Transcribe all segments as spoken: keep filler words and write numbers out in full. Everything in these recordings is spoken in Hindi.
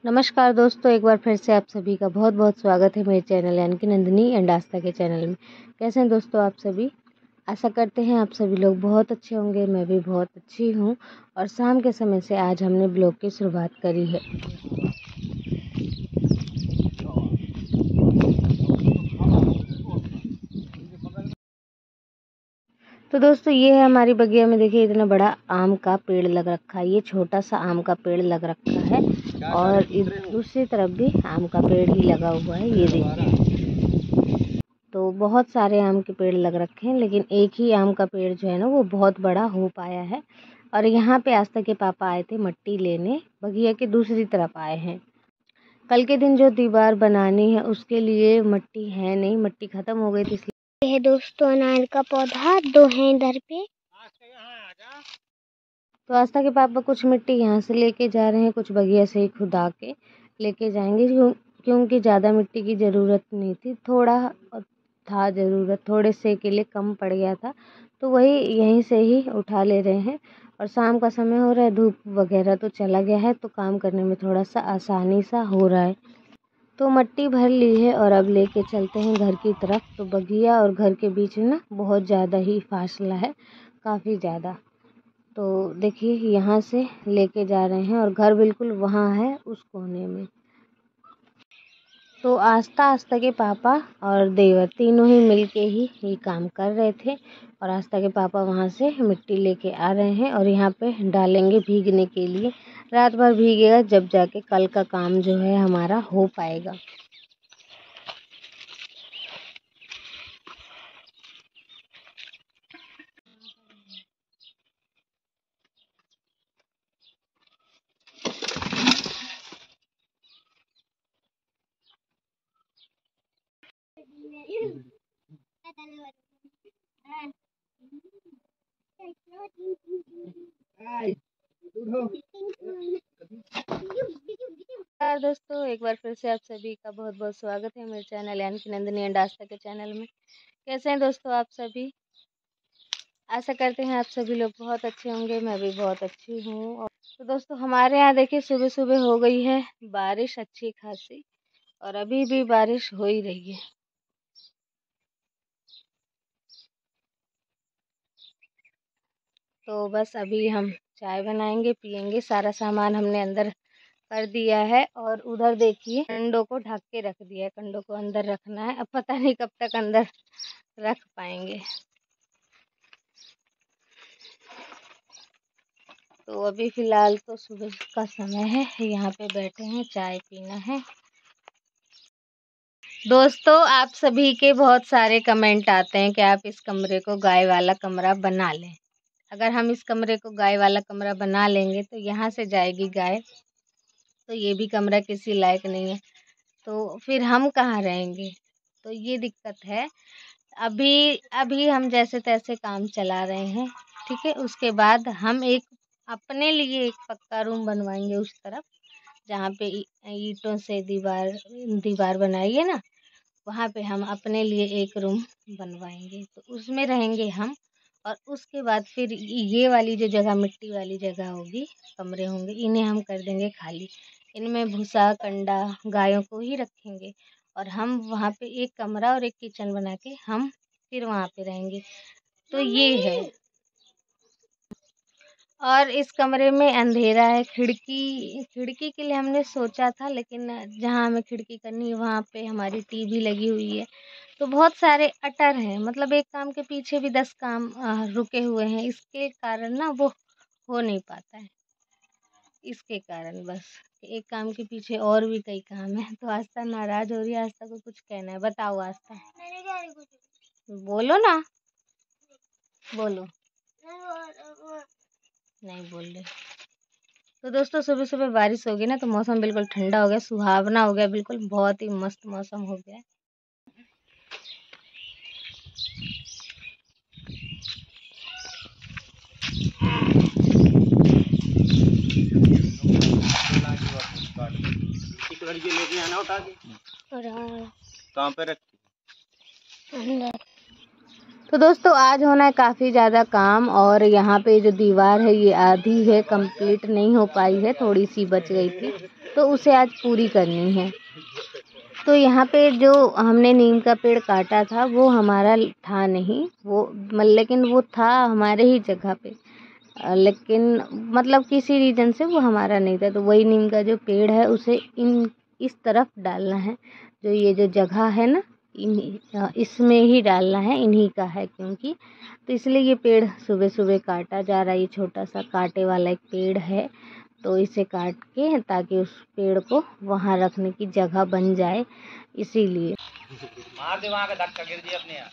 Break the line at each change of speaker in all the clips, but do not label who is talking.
नमस्कार दोस्तों, एक बार फिर से आप सभी का बहुत बहुत स्वागत है मेरे चैनल यानी कि नंदिनी एंड आस्था के चैनल में। कैसे हैं दोस्तों आप सभी? आशा करते हैं आप सभी लोग बहुत अच्छे होंगे। मैं भी बहुत अच्छी हूँ और शाम के समय से आज हमने ब्लॉग की शुरुआत करी है। तो दोस्तों ये है हमारी बगिया में, देखिए इतना बड़ा आम का पेड़ लग रखा है। ये छोटा सा आम का पेड़ लग रखा है और दूसरी तरफ भी आम का पेड़ ही लगा हुआ है। ये देखिए, तो बहुत सारे आम के पेड़ लग रखे हैं, लेकिन एक ही आम का पेड़ जो है ना वो बहुत बड़ा हो पाया है। और यहाँ पे आस्था के पापा आए थे मट्टी लेने, बगिया के दूसरी तरफ आए हैं। कल के दिन जो दीवार बनानी है उसके लिए मट्टी है नहीं, मट्टी खत्म हो गई थी इसलिए।
है दोस्तों अनार का पौधा दो है इधर पे।
तो आस्था के पापा कुछ मिट्टी यहाँ से लेके जा रहे हैं, कुछ बगिया से ही खुदा के लेके जाएंगे, क्यों क्योंकि ज़्यादा मिट्टी की ज़रूरत नहीं थी। थोड़ा था ज़रूरत, थोड़े से के लिए कम पड़ गया था, तो वही यहीं से ही उठा ले रहे हैं। और शाम का समय हो रहा है, धूप वगैरह तो चला गया है, तो काम करने में थोड़ा सा आसानी सा हो रहा है। तो मट्टी भर ली है और अब लेके चलते हैं घर की तरफ। तो बगिया और घर के बीच में ना बहुत ज़्यादा ही फासला है, काफ़ी ज़्यादा। तो देखिए यहाँ से लेके जा रहे हैं और घर बिल्कुल वहाँ है उस कोने में। तो आस्था आस्था के पापा और देवर तीनों ही मिलके ही ये काम कर रहे थे। और आस्था के पापा वहाँ से मिट्टी लेके आ रहे हैं और यहाँ पे डालेंगे भीगने के लिए। रात भर भीगेगा, जब जाके कल का काम जो है हमारा हो पाएगा। नमस्कार दोस्तों, एक बार फिर से आप सभी का बहुत बहुत स्वागत है मेरे चैनल यानी कि नंदिनी एंड आस्था के चैनल में। कैसे हैं दोस्तों आप सभी? आशा करते हैं आप सभी लोग बहुत अच्छे होंगे। मैं भी बहुत अच्छी हूँ। और तो दोस्तों हमारे यहाँ देखिए सुबह सुबह हो गई है बारिश अच्छी खासी, और अभी भी बारिश हो ही रही है। तो बस अभी हम चाय बनाएंगे, पियेंगे। सारा सामान हमने अंदर कर दिया है और उधर देखिए कंडों को ढक के रख दिया है। कंडों को अंदर रखना है, अब पता नहीं कब तक अंदर रख पाएंगे। तो अभी फ़िलहाल तो सुबह का समय है, यहाँ पे बैठे हैं, चाय पीना है। दोस्तों आप सभी के बहुत सारे कमेंट आते हैं कि आप इस कमरे को गाय वाला कमरा बना लें। अगर हम इस कमरे को गाय वाला कमरा बना लेंगे तो यहाँ से जाएगी गाय, तो ये भी कमरा किसी लायक नहीं है, तो फिर हम कहाँ रहेंगे? तो ये दिक्कत है। अभी अभी हम जैसे तैसे काम चला रहे हैं, ठीक है। उसके बाद हम एक अपने लिए एक पक्का रूम बनवाएंगे उस तरफ, जहाँ पे ईंटों से दीवार दीवार बनाई है ना, वहाँ पे हम अपने लिए एक रूम बनवाएंगे, तो उसमें रहेंगे हम। और उसके बाद फिर ये वाली जो जगह मिट्टी वाली जगह होगी, कमरे होंगे, इन्हें हम कर देंगे खाली। इनमें भूसा कंडा गायों को ही रखेंगे और हम वहाँ पे एक कमरा और एक किचन बना के हम फिर वहाँ पे रहेंगे। तो ये है। और इस कमरे में अंधेरा है। खिड़की खिड़की के लिए हमने सोचा था, लेकिन जहाँ हमें खिड़की करनी है वहाँ पे हमारी टीवी लगी हुई है, तो बहुत सारे अटर हैं। मतलब एक काम के पीछे भी दस काम अ, रुके हुए हैं, इसके कारण ना वो हो नहीं पाता है। इसके कारण बस एक काम के पीछे और भी कई काम है। तो आस्था नाराज हो रही है। आस्था को कुछ कहना है, बताओ आस्था। बोलो ना, बोलो। नहीं बोल रहे। तो दोस्तों सुबह सुबह बारिश हो गई ना, तो मौसम बिल्कुल ठंडा हो गया, सुहावना हो गया, बिल्कुल बहुत ही मस्त मौसम हो गया। लेके आना उठा के कहाँ पे रखी। तो दोस्तों आज होना है काफ़ी ज़्यादा काम, और यहाँ पे जो दीवार है ये आधी है, कंप्लीट नहीं हो पाई है, थोड़ी सी बच गई थी। तो उसे आज पूरी करनी है। तो यहाँ पे जो हमने नीम का पेड़ काटा था वो हमारा था नहीं, वो लेकिन वो था हमारे ही जगह पे, लेकिन मतलब किसी रीज़न से वो हमारा नहीं था। तो वही नीम का जो पेड़ है उसे इन इस तरफ डालना है, जो ये जो जगह है ना, इन इसमें ही डालना है, इन्हीं का है क्योंकि, तो इसलिए ये पेड़ सुबह सुबह काटा जा रहा है। ये छोटा सा कांटे वाला एक पेड़ है, तो इसे काट के ताकि उस पेड़ को वहाँ रखने की जगह बन जाए, इसीलिए।
मार दे वहाँ का धक्का, गिर जी अपने यहाँ।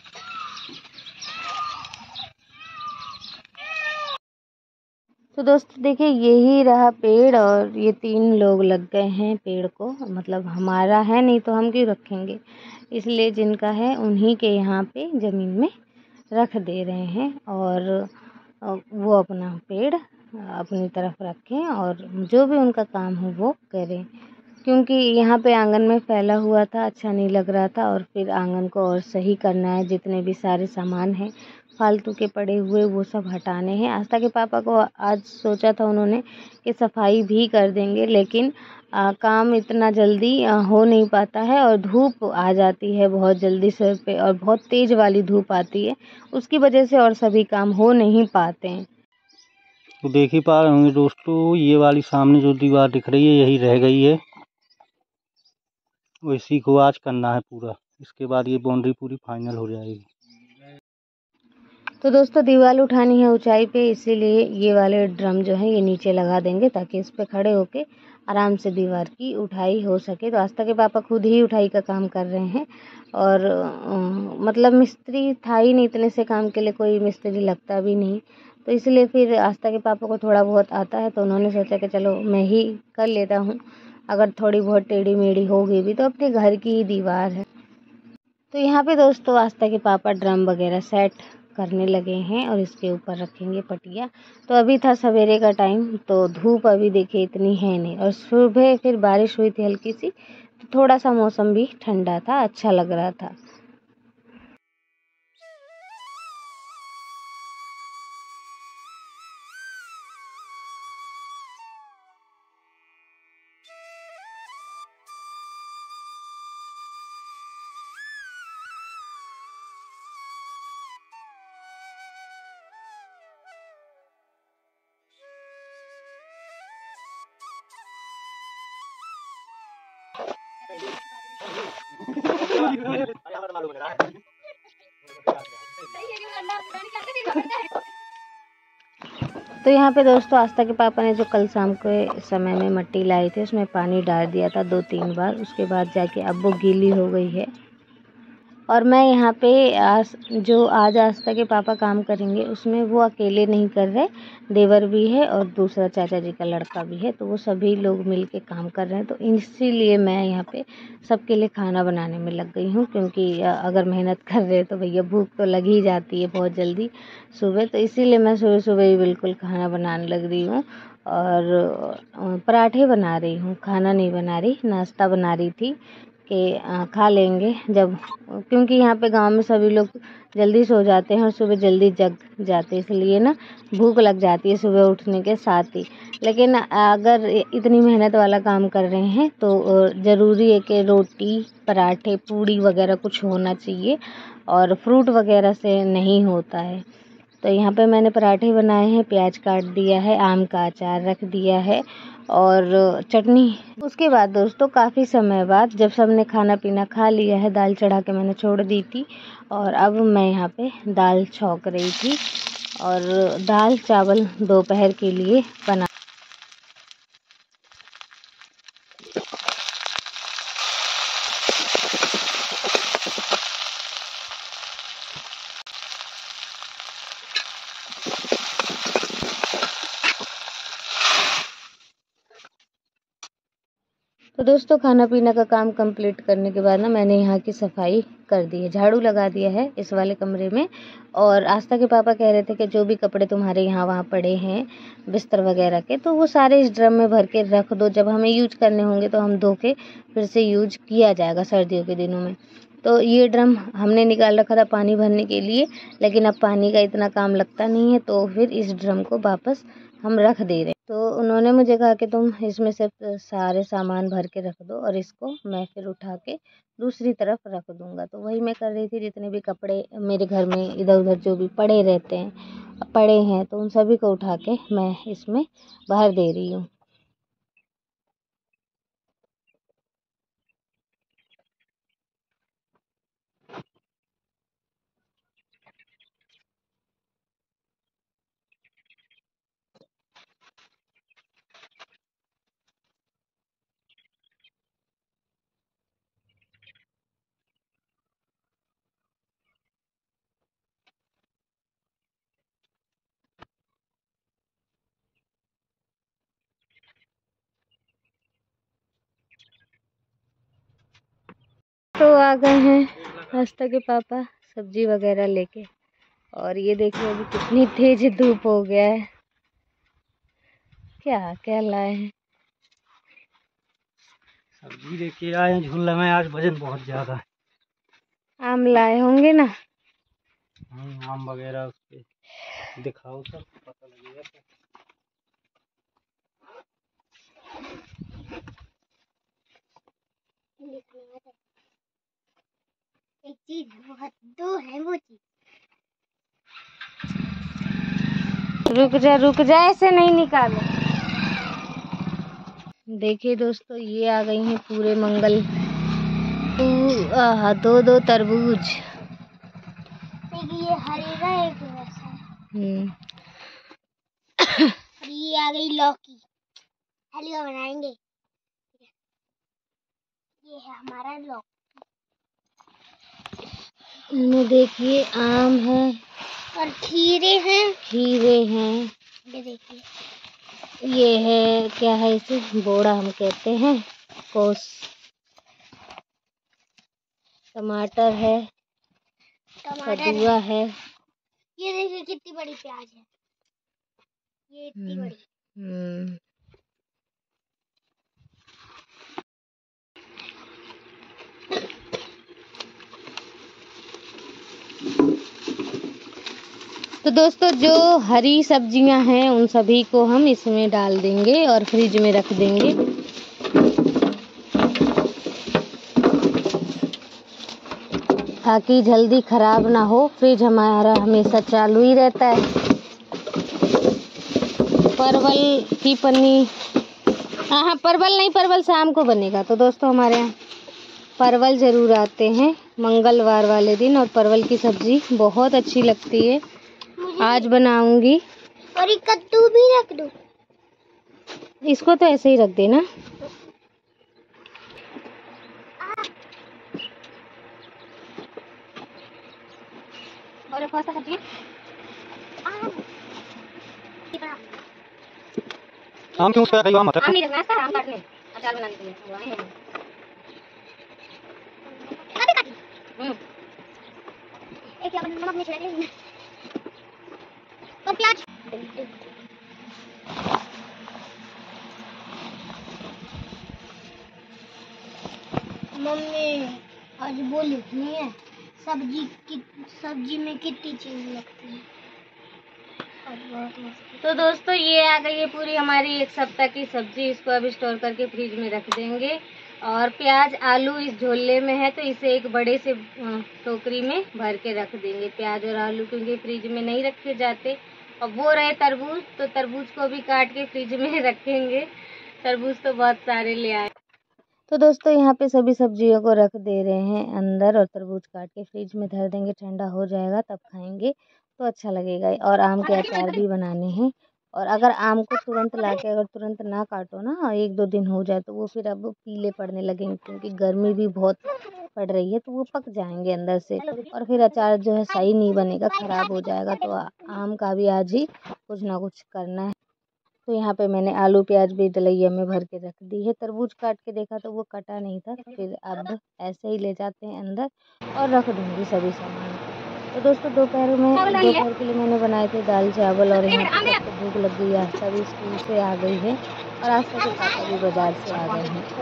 तो दोस्तों देखिए, यही रहा पेड़ और ये तीन लोग लग गए हैं पेड़ को, मतलब हमारा है नहीं तो हम क्यों रखेंगे, इसलिए जिनका है उन्हीं के यहाँ पे ज़मीन में रख दे रहे हैं और वो अपना पेड़ अपनी तरफ रखें और जो भी उनका काम हो वो करें, क्योंकि यहाँ पे आंगन में फैला हुआ था, अच्छा नहीं लग रहा था और फिर आंगन को और सही करना है। जितने भी सारे सामान हैं फालतू के पड़े हुए वो सब हटाने हैं। आस्था के पापा को आज सोचा था उन्होंने कि सफाई भी कर देंगे, लेकिन आ, काम इतना जल्दी आ, हो नहीं पाता है और धूप आ जाती है बहुत जल्दी सिर पे और बहुत तेज़ वाली धूप आती है, उसकी वजह से और सभी काम हो नहीं पाते हैं।
तो देख ही पा रहे होंगे दोस्तों, ये वाली सामने जो दीवार दिख रही है यही रह गई है, इसी को आज करना है पूरा, इसके बाद ये बाउंड्री पूरी फाइनल हो जाएगी।
तो दोस्तों दीवार उठानी है ऊंचाई पे, इसीलिए ये वाले ड्रम जो है ये नीचे लगा देंगे ताकि इस पे खड़े होके आराम से दीवार की उठाई हो सके। तो आस्था के पापा खुद ही उठाई का काम कर रहे हैं और आ, मतलब मिस्त्री था ही नहीं, इतने से काम के लिए कोई मिस्त्री लगता भी नहीं, तो इसलिए फिर आस्था के पापा को थोड़ा बहुत आता है, तो उन्होंने सोचा कि चलो मैं ही कर लेता हूँ, अगर थोड़ी बहुत टेढ़ी मेढ़ी होगी भी तो अपने घर की ही दीवार है। तो यहाँ पे दोस्तों आस्था के पापा ड्रम वगैरह सेट करने लगे हैं और इसके ऊपर रखेंगे पटिया। तो अभी था सवेरे का टाइम, तो धूप अभी देखिए इतनी है नहीं और सुबह फिर बारिश हुई थी हल्की सी, तो थोड़ा सा मौसम भी ठंडा था, अच्छा लग रहा था। तो यहाँ पे दोस्तों आस्था के पापा ने जो कल शाम के समय में मिट्टी लाई थी उसमें पानी डाल दिया था दो तीन बार, उसके बाद जाके अब वो गीली हो गई है। और मैं यहाँ पे आज जो आज आस्था के पापा काम करेंगे उसमें वो अकेले नहीं कर रहे, देवर भी है और दूसरा चाचा जी का लड़का भी है, तो वो सभी लोग मिल के काम कर रहे हैं। तो इसीलिए मैं यहाँ पे सबके लिए खाना बनाने में लग गई हूँ, क्योंकि अगर मेहनत कर रहे तो भैया भूख तो लग ही जाती है बहुत जल्दी सुबह, तो इसीलिए मैं सुबह सुबह ही बिल्कुल खाना बनाने लग रही हूँ और पराठे बना रही हूँ, खाना नहीं बना रही, नाश्ता बना रही थी कि खा लेंगे जब, क्योंकि यहाँ पे गांव में सभी लोग जल्दी सो जाते हैं और सुबह जल्दी जग जाते हैं, इसलिए ना भूख लग जाती है सुबह उठने के साथ ही। लेकिन अगर इतनी मेहनत वाला काम कर रहे हैं तो ज़रूरी है कि रोटी पराठे पूड़ी वगैरह कुछ होना चाहिए और फ्रूट वगैरह से नहीं होता है। तो यहाँ पे मैंने पराठे बनाए हैं, प्याज काट दिया है, आम का अचार रख दिया है और चटनी। उसके बाद दोस्तों काफ़ी समय बाद जब सबने खाना पीना खा लिया है, दाल चढ़ा के मैंने छोड़ दी थी और अब मैं यहाँ पे दाल छौंक रही थी और दाल चावल दोपहर के लिए बना। तो दोस्तों खाना पीना का काम कंप्लीट करने के बाद ना मैंने यहाँ की सफाई कर दी है, झाड़ू लगा दिया है इस वाले कमरे में। और आस्था के पापा कह रहे थे कि जो भी कपड़े तुम्हारे यहाँ वहाँ पड़े हैं बिस्तर वगैरह के, तो वो सारे इस ड्रम में भर के रख दो, जब हमें यूज करने होंगे तो हम धो के फिर से यूज किया जाएगा सर्दियों के दिनों में। तो ये ड्रम हमने निकाल रखा था पानी भरने के लिए, लेकिन अब पानी का इतना काम लगता नहीं है, तो फिर इस ड्रम को वापस हम रख दे रहे हैं। तो उन्होंने मुझे कहा कि तुम इसमें से सारे सामान भर के रख दो और इसको मैं फिर उठा के दूसरी तरफ रख दूंगा। तो वही मैं कर रही थी। जितने भी कपड़े मेरे घर में इधर उधर जो भी पड़े रहते हैं पड़े हैं तो उन सभी को उठा के मैं इसमें भर दे रही हूँ। तो आ गए हैं आस्था के पापा सब्जी वगैरह लेके। और ये देखिए अभी कितनी तेज धूप हो गया है। क्या क्या लाए हैं?
सब्जी लेके आए हैं झूला में। आज वजन बहुत ज्यादा है।
आम लाए होंगे ना?
आम वगैरह उसके दिखाओ तो पता लगेगा।
एक चीज बहुत दो है वो चीज।
रुक जा रुक जा, ऐसे नहीं निकालो। देखिए दोस्तों ये आ गई हैं पूरे मंगल आह, दो दो तरबूज।
एक ये हरे का एक वैसा।
हम्म
और ये आ गई लौकी। हलवा बनाएंगे। ये है हमारा लौकी।
इनमें देखिए आम है
और खीरे हैं।
खीरे हैं।
ये देखिए
ये है क्या है इसे बोड़ा हम कहते हैं, कोस। टमाटर है,
टमाटर
कद्दूआ
है।
है।
ये देखिए कितनी बड़ी प्याज है। ये इतनी
हम्म,
बड़ी।
हम्म तो दोस्तों जो हरी सब्जियां हैं उन सभी को हम इसमें डाल देंगे और फ्रिज में रख देंगे। ताकि जल्दी खराब ना हो। फ्रिज हमारा हमेशा चालू ही रहता है। परवल की पन्नी, हाँ हाँ परवल नहीं, परवल शाम को बनेगा। तो दोस्तों हमारे यहाँ परवल ज़रूर आते हैं मंगलवार वाले दिन और परवल की सब्ज़ी बहुत अच्छी लगती है। आज बनाऊंगी।
और एक कद्दू भी रख दो।
इसको तो ऐसे ही रख देना। और कौन सा सब्जी?
आम क्यों उसका आम
आम नहीं रखना है, इसका आम काट ले अचार बनाने के लिए। हम्म
एक क्या नमक नहीं छिड़के और प्याज। मम्मी आज वो लिखनी है सब्जी की, सब्जी में कितनी चीज लगती है। और बहुत मस्त।
तो दोस्तों ये आ गई है पूरी हमारी एक सप्ताह की सब्जी। इसको अभी स्टोर करके फ्रिज में रख देंगे। और प्याज आलू इस झोले में है तो इसे एक बड़े से टोकरी में भर के रख देंगे। प्याज और आलू क्योंकि फ्रिज में नहीं रखे जाते। और वो रहे तरबूज, तो तरबूज को भी काट के फ्रिज में रखेंगे। तरबूज तो बहुत सारे ले आए। तो दोस्तों यहाँ पे सभी सब्जियों को रख दे रहे हैं अंदर और तरबूज काट के फ्रिज में धर देंगे। ठंडा हो जाएगा तब खाएंगे तो अच्छा लगेगा। और आम के अचार भी बनाने हैं। और अगर आम को तुरंत लाके अगर तुरंत ना काटो ना, एक दो दिन हो जाए तो वो फिर अब पीले पड़ने लगेंगे क्योंकि गर्मी भी बहुत पड़ रही है तो वो पक जाएंगे अंदर से। और फिर अचार जो है सही नहीं बनेगा, खराब हो जाएगा। तो आम का भी आज ही कुछ ना कुछ करना है। तो यहाँ पे मैंने आलू प्याज भी दलैया में भर के रख दी है। तरबूज काट के देखा तो वो कटा नहीं था। फिर अब ऐसे ही ले जाते हैं अंदर और रख दूँगी सभी सामान। तो दोस्तों दोपहर में दोपहर के लिए मैंने बनाए थे दाल चावल। और यहाँ पे सबको भूख लग गई है। आस्था भी स्कूल से आ गई है और आस्था के पापा भी बाजार से आ गए हैं।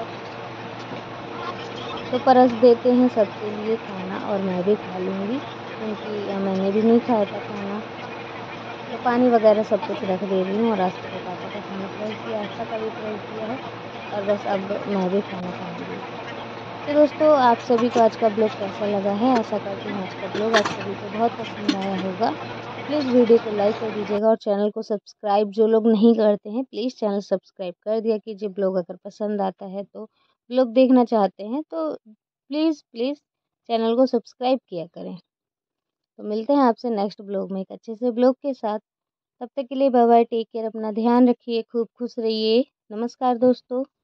तो परस देते हैं सबके लिए खाना और मैं भी खा लूँगी क्योंकि मैंने भी नहीं खाया था खाना। तो पानी वगैरह सब कुछ रख दे रही हूँ और आस्था के पापा का खाना ट्राई किया, आस्था का भी ट्राई किया है और बस अब मैं भी खाना खाऊंगी। तो दोस्तों आप सभी को आज का ब्लॉग कैसा लगा है? आशा करती हूँ आज का ब्लॉग आप सभी को बहुत पसंद आया होगा। प्लीज़ वीडियो को लाइक कर दीजिएगा और चैनल को सब्सक्राइब जो लोग नहीं करते हैं प्लीज़ चैनल सब्सक्राइब कर दिया कीजिए। ब्लॉग अगर पसंद आता है तो ब्लॉग देखना चाहते हैं तो प्लीज़ प्लीज़ चैनल को सब्सक्राइब किया करें। तो मिलते हैं आपसे नेक्स्ट ब्लॉग में एक अच्छे से ब्लॉग के साथ। तब तक के लिए बाय बाय, टेक केयर, अपना ध्यान रखिए, खूब खुश रहिए। नमस्कार दोस्तों।